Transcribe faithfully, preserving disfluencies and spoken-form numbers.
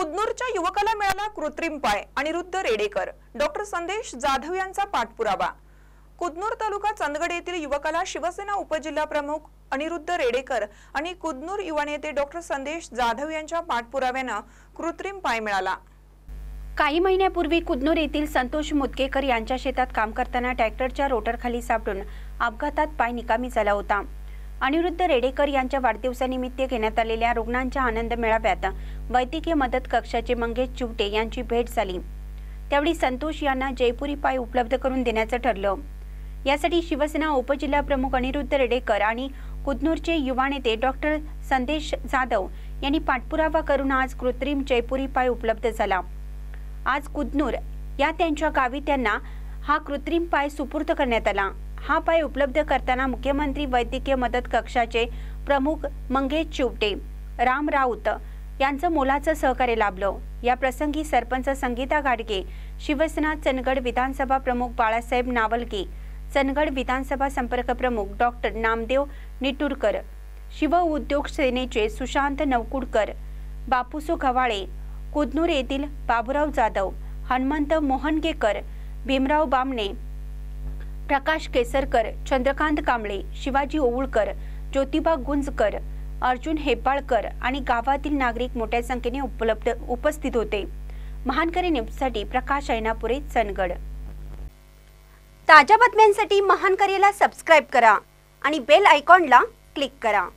कुदनूरच्या युवकाला मिळाला कृत्रिम पाय. अनिरुद्ध रेडेकर. डॉक्टर संदेश जाधव यांचा पाठपुरावा. कुदनूर तालुका चंदगड येथील युवकाला शिवसेना उपजिल्हा प्रमुख अनिरुद्ध रेडेकर आणि कुदनूर युवा नेते डॉक्टर संदेश जाधव यांच्या पाठपुराव्याने कृत्रिम पाय मिळाला. काही महिन्यापूर्वी कुदनूर येथील संतोष मुदकेकर यांच्या शेतात काम करताना ट्रॅक्टरच्या रोटरखाली सापडून अपघातात पाय निकामी झाला होता. अनिरुद्ध रेडेकर यांच्या वाढदिवसानिमित्त घेण्यात आलेल्या रुग्णांच्या आनंद मेळाव्यात वैद्यकीय मदत कक्षाचे मंगेश चिवटे यांची भेट झाली. त्यावेळी संतोष यांना जयपुरी पाय उपलब्ध करून देण्याचं ठरलं. यासाठी शिवसेना उपजिल्हा प्रमुख अनिरुद्ध रेडेकर आणि कुदनूरचे युवा नेते डॉक्टर संदेश जाधव यांनी पाठपुरावा करून आज कृत्रिम जयपुरी पाय उपलब्ध झाला. आज कुदनूर या त्यांच्या गावी त्यांना हा कृत्रिम पाय सुपूर्द करण्यात आला. हा पाय उपलब्ध करताना मुख्यमंत्री वैद्यकीय मदत कक्षाचे प्रमुख मंगेश चिवटे, राम राऊत यांचं मोलाचं सहकार्य लाभलं. या प्रसंगी सरपंच संगीता गाडगे, शिवसेना चंदगड विधानसभा प्रमुख बाळासाहेब नावलके, चंदगड विधानसभा संपर्क प्रमुख डॉक्टर नामदेव निटुरकर, शिव उद्योग सेनेचे सुशांत नवकुडकर, बापूसो गव्हाळे, कुदनूर येथील बाबूराव जाधव, हनुमंत मोहनगेकर, भीमराव बामणे, प्रकाश केसरकर, चंद्रकांत कांबळे, शिवाजी ओवळकर, ज्योतिबा गुंजकर, अर्जुन हेब्बाळकर आणि गावातील नागरिक मोठ्या संख्येने उपलब्ध उपस्थित होते. महानकरी न्यूजसाठी प्रकाश ऐनापुरे, चंदगड. ताज्या बातम्यांसाठी महानकरीला सबस्क्राइब करा आणि बेल आयकॉनला क्लिक करा.